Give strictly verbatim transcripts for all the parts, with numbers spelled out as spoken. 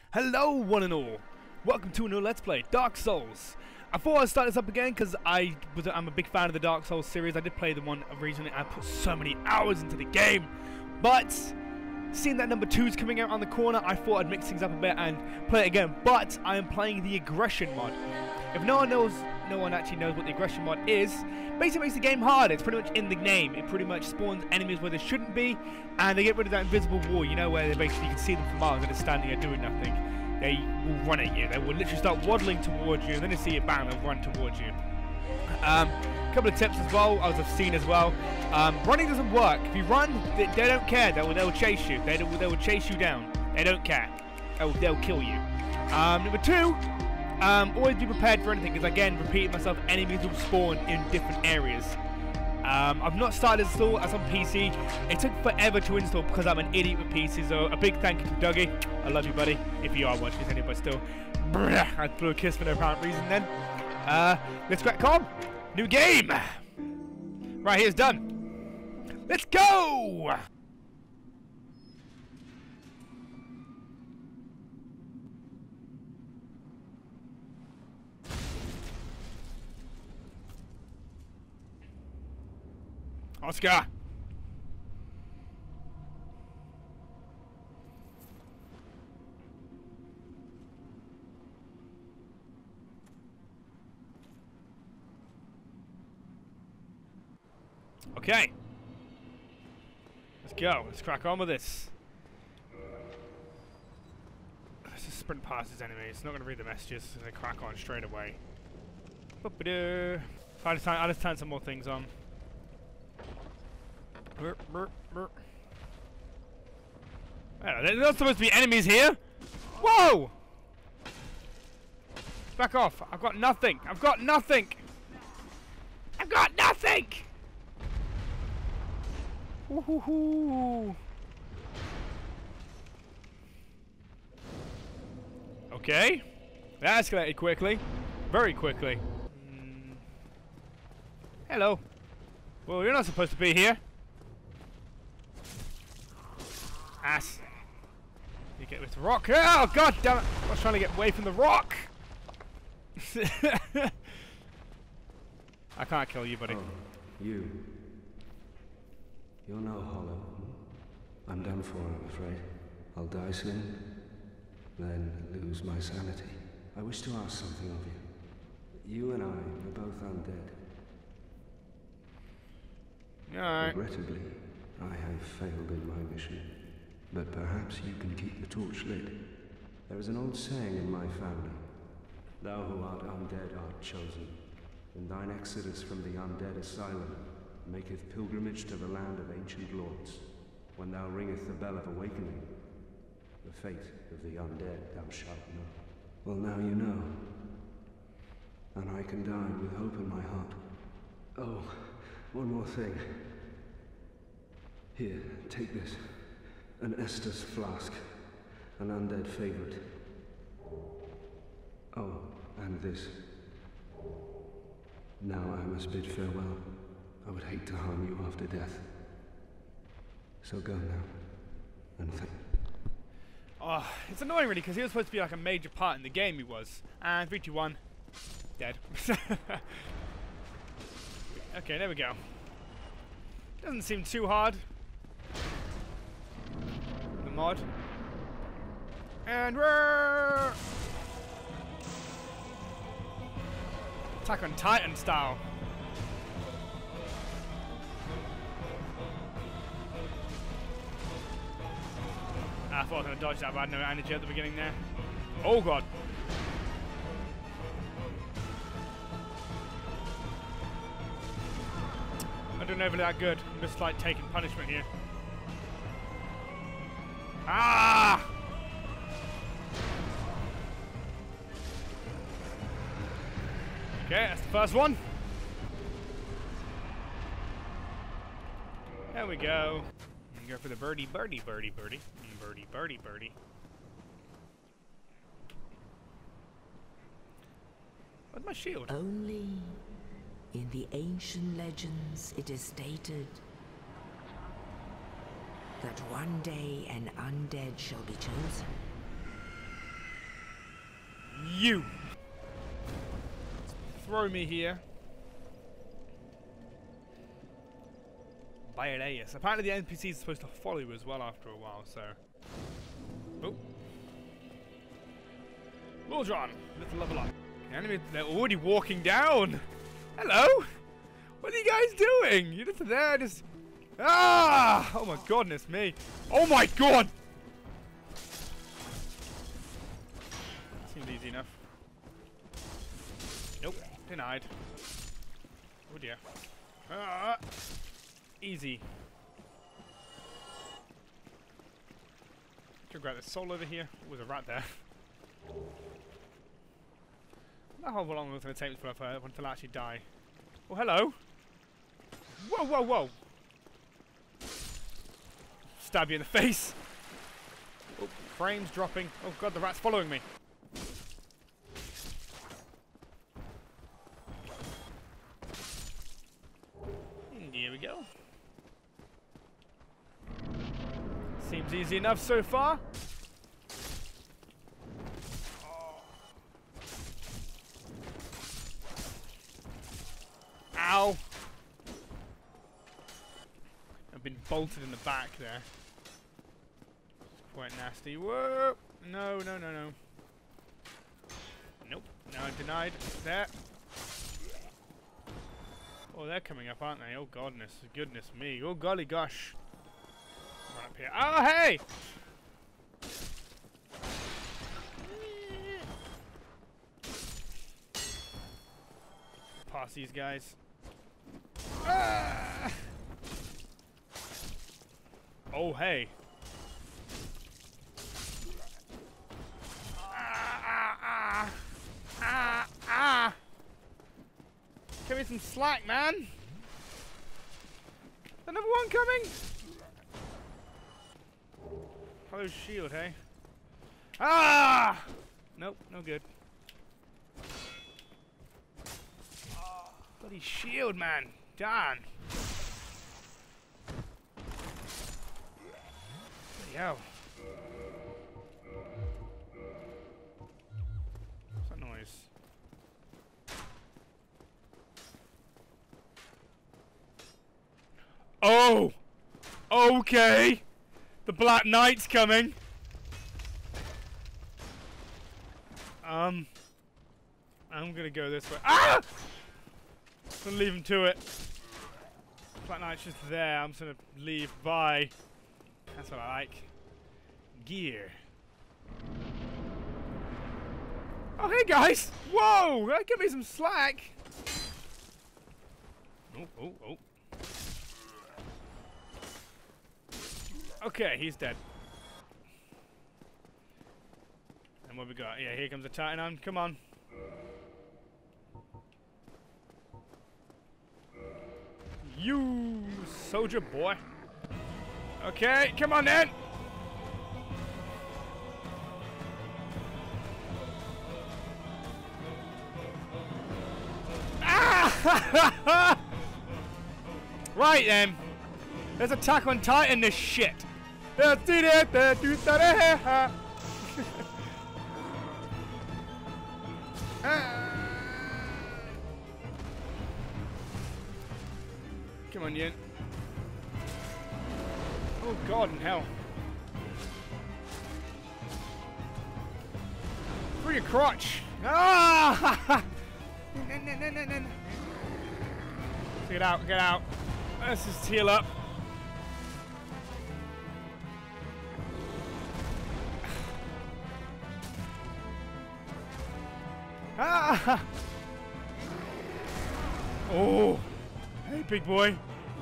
Hello one and all, welcome to a new Let's Play, Dark Souls. I thought I'd start this up again because I was, I'm a big fan of the Dark Souls series. I did play the one originally, I put so many hours into the game. But, seeing that number two is coming out on the corner, I thought I'd mix things up a bit and play it again. But, I am playing the Aggression mod. If no one knows, no one actually knows what the Aggression mod is, basically makes the game harder. It's pretty much in the name. It pretty much spawns enemies where they shouldn't be, and they get rid of that invisible wall, you know, where they basically you can see them from miles and they're standing there doing nothing. They will run at you. They will literally start waddling towards you, and then they see you, bang, they'll run towards you. Um, a couple of tips as well, as I've seen as well. Um, running doesn't work. If you run, they, they don't care. They will, they will chase you. They, they will chase you down. They don't care. They'll, they'll kill you. Um, number two, um, always be prepared for anything, because again, repeating myself, enemies will spawn in different areas. Um, I've not started install as on P C. It took forever to install because I'm an idiot with P C, so a big thank you to Dougie. I love you, buddy. If you are watching this anyway, but still. I blew a kiss for no apparent reason then. Uh, let's crack on. New game! Right, here's done. Let's go! Oscar! Okay. Let's go. Let's crack on with this. Let's just sprint past his enemies. It's not going to read the messages. It's going to crack on straight away. Boop-a-doo. I'll just, I'll just turn some more things on. Burp, burp, burp. Oh, there's not supposed to be enemies here. Whoa! Back off. I've got nothing. I've got nothing. I've got nothing. Woohoo! Okay. That escalated quickly. Very quickly. Mm. Hello. Well, you're not supposed to be here. Ass. You get with the rock. Oh, god damn it. I was trying to get away from the rock. I can't kill you, buddy. Oh, you. You're no hollow. I'm done for, I'm afraid. I'll die soon, then lose my sanity. I wish to ask something of you. You and I are both undead. Alright. Regrettably, I have failed in my mission. But perhaps you can keep the torch lit. There is an old saying in my family. Thou who art undead art chosen. In thine exodus from the undead asylum, maketh pilgrimage to the land of ancient lords. When thou ringeth the bell of awakening, the fate of the undead thou shalt know. Well, now you know. And I can die with hope in my heart. Oh, one more thing. Here, take this. An Estus flask. An undead favorite. Oh, and this. Now I must bid farewell. I would hate to harm you after death. So go now. And thank. Oh, it's annoying really because he was supposed to be like a major part in the game. He was. And three, two, one, dead. Okay, there we go. Doesn't seem too hard. The mod. And we're Attack on Titan style. I thought I was going to dodge that, but I had no energy at the beginning there. Oh god. I'm not doing overly that good. I'm just like taking punishment here. Ah! Okay, that's the first one. There we go. Go for the birdie, birdie, birdie, birdie, birdie, birdie, birdie. Where's my shield? Only in the ancient legends it is stated that one day an undead shall be chosen. you. Throw me here. Baileus. Apparently the N P C is supposed to follow you as well after a while, so... Oh. Lordran, let's level up. The enemy, they're already walking down. Hello? What are you guys doing? You're just there, just... Ah! Oh my goodness me. Oh my god! Seems easy enough. Nope, denied. Oh dear. Ah! Easy. Should grab the soul over here. Oh, there's a rat there. I don't know how long it's going to take for one to actually die. Oh, hello. Whoa, whoa, whoa. Stab you in the face. Oh, frames dropping. Oh god, the rat's following me. And here we go. Seems easy enough so far. Ow! I've been bolted in the back there. It's quite nasty. Whoa! No, no, no, no. Nope. No, denied. There. Oh, they're coming up, aren't they? Oh, goodness. Goodness me. Oh, golly gosh. Run up here. Oh, hey! Pass these guys. Ah! Oh, hey. Ah, ah, ah. Ah, ah. Give me some slack, man. Another one coming? Hello, shield, hey? Ah! Nope, no good. Bloody shield, man. Darn. Bloody hell. What's that noise? Oh! Okay! The Black Knight's coming! Um... I'm gonna go this way. Ah! I'm gonna leave him to it. Black Knight's just there. I'm just gonna leave. Bye. That's what I like. Gear. Oh, hey guys! Whoa! Give me some slack. Oh, oh, oh. Okay, he's dead. And what we got? Yeah, here comes the Titan. Come on. You soldier boy. Okay, come on then. Ah! Right then. Let's attack on Titan this shit. Come on, Yin. Oh god in hell. Through your crotch. Ah! Get out, get out. Let's just heal up. Ah! Oh! Hey, big boy.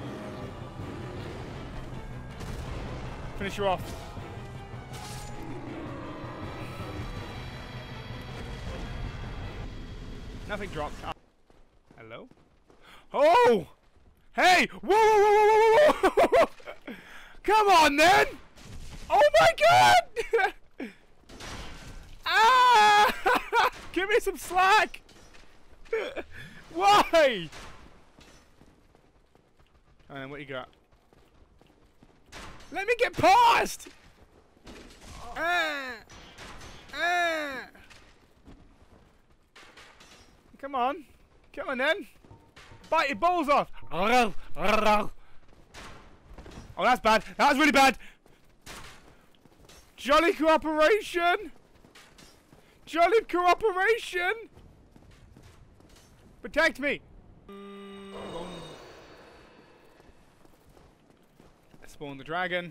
Finish you off. Nothing dropped. Ah. Hello? Oh! Hey! Whoa, whoa, whoa, whoa, whoa, whoa, whoa! Come on, then! Oh my god! Ah! Give me some slack! Why? And then what you got? Let me get past! Ah! Ah! Come on. Come on then. Bite your balls off. Oh, that's bad. That was really bad. Jolly cooperation. Jolly cooperation. Protect me. Spawn the dragon.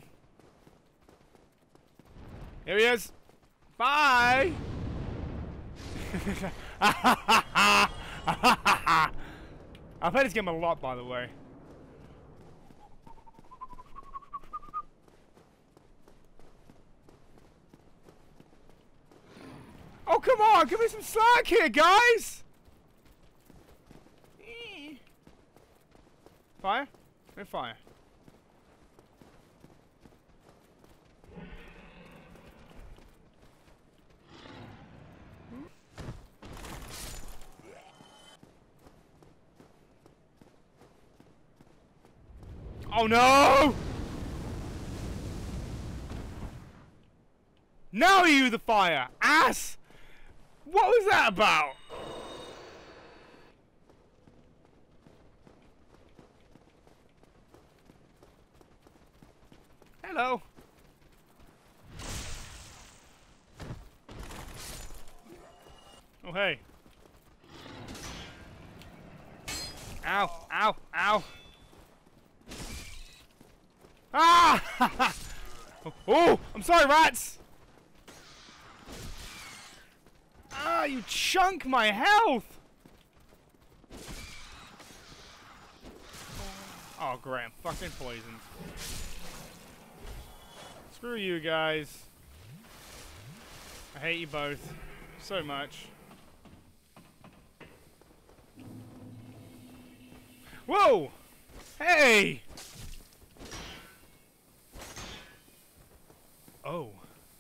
Here he is. Bye. I played this game a lot, by the way. Oh, come on! Give me some slack here, guys! Fire? No fire. Oh no! Now you the fire! Ass! What was that about? Hello. Oh hey. Ow, ow, ow. Ah! Oh, I'm sorry, rats! Ah, you chunk my health! Oh, great, I'm fucking poisoned. Screw you guys. I hate you both so much. Whoa! Hey! Oh.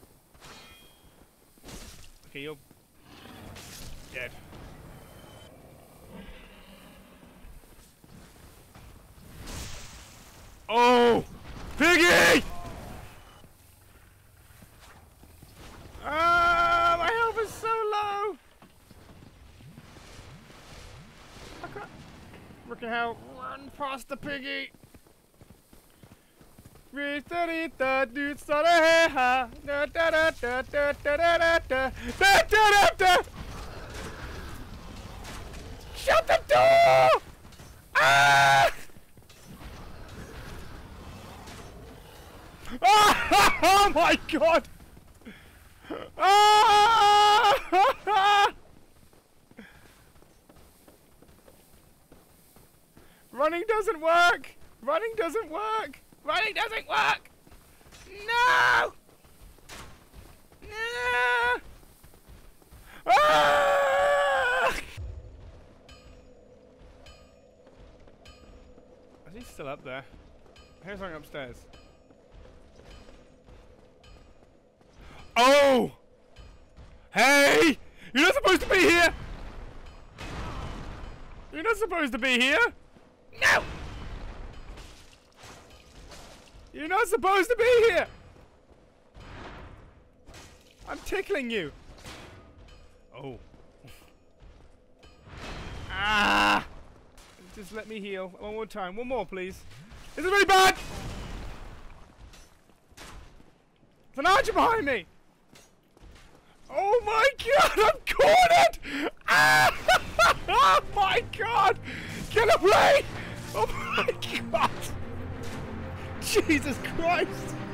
Okay, you're dead. Oh! Piggy! Ah, my health is so low. I can't. Look at how run past the piggy. Shut the door! Ah! Oh my god! Ah! Running doesn't work! Running doesn't work! Running doesn't work! No! No! Ah! Is he still up there? Here's something upstairs. Oh! Hey! You're not supposed to be here! You're not supposed to be here! No! You're not supposed to be here! I'm tickling you! Oh. Ah! Just let me heal. One more time. One more, please. This is really bad! There's an archer behind me! Oh my god! I'm cornered! Ah! Oh my god! Can I play? Oh my god! Jesus Christ!